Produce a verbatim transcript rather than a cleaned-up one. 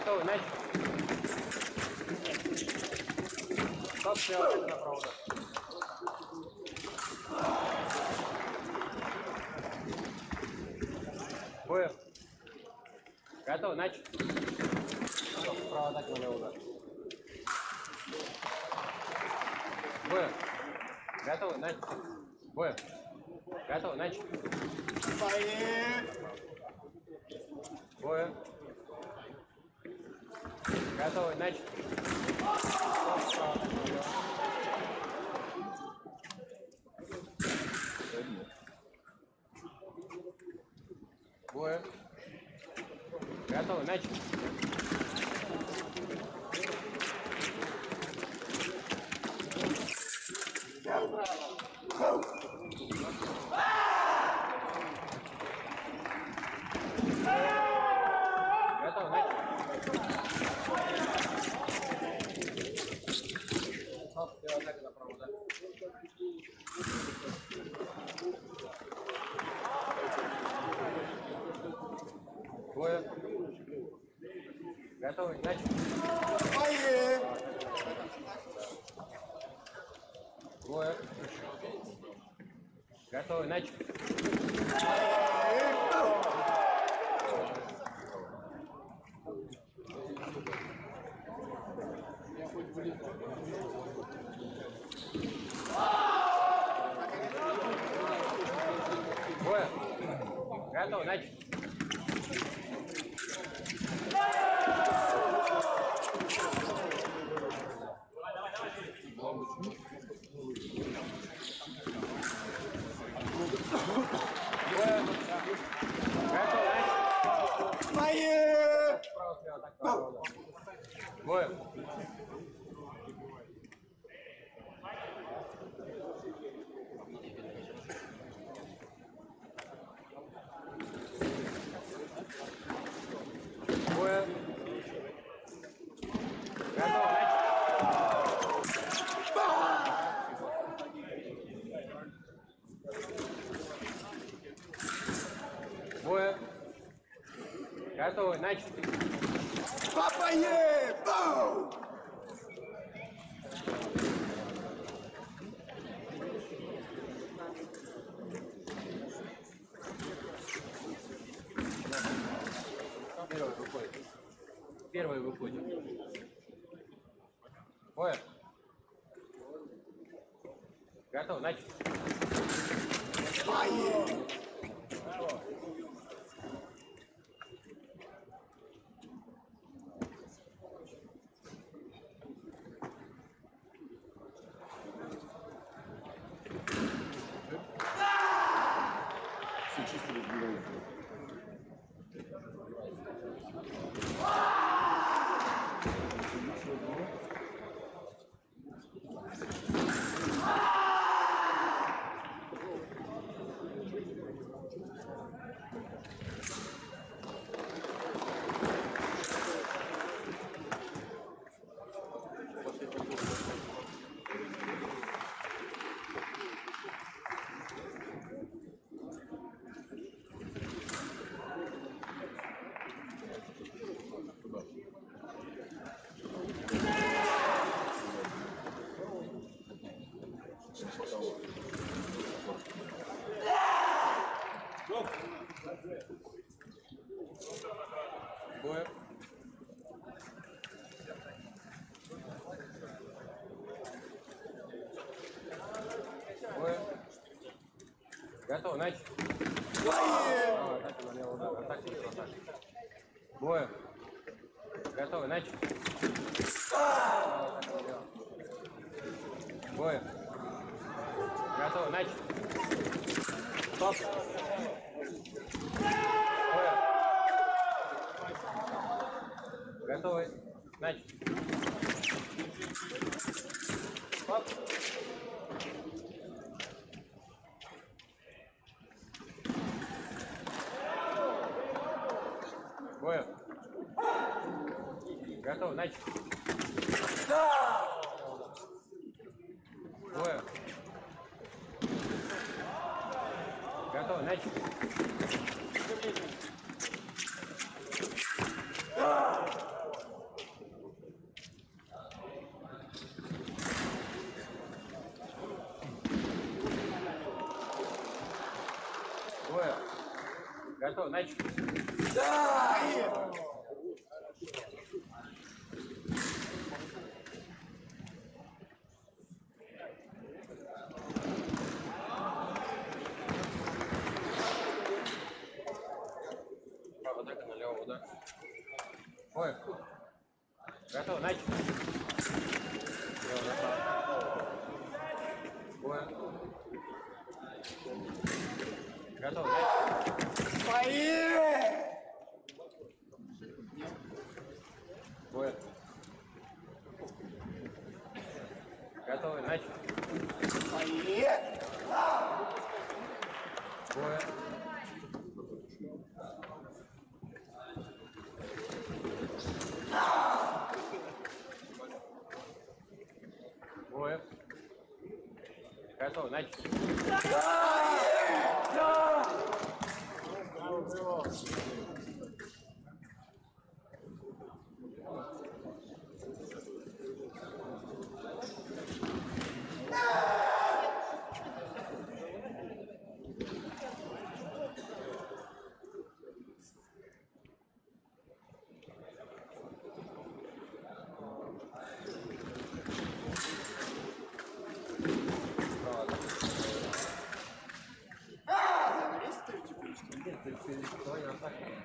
Готовы, начали. Стоп, все, на провода. Боев. Готовы, начали. Провода к нулю удар. Боев. Готовы, начали. Боев. Готовы, начали. Боев. Готовы, начали. Боев. Готовы, начали. Готовы, начали. Стоп, все, атака на провода. Боев. Готовы, начали. Боев. Готовы, начали. Боев. Готовы, начали. Боев. Боев. Готов, Боев. Готовы, начали. Папае! Бау! Первый выходит. Первый выходит. Боев. Готов, начали. Папае! Все чисто разбирают. Боев. Боев. Готов, начали. Боев. Готовы, начали. Боев. Готовы, начали. Стоп. Боев. Готовы, начали. Стоп. Боев. Готов, начали. Боев. Готов, начали. Двое. Готов. Начали. Да! Право атака, налево удар. Двое. Готов. Начали. Лево направо. Двое. Готов. Начали. Мои! Двое. Готовы. Начали. Мои! Двое. Двое. Готовы. Начали. Нет, ты, ты, давай на атаку.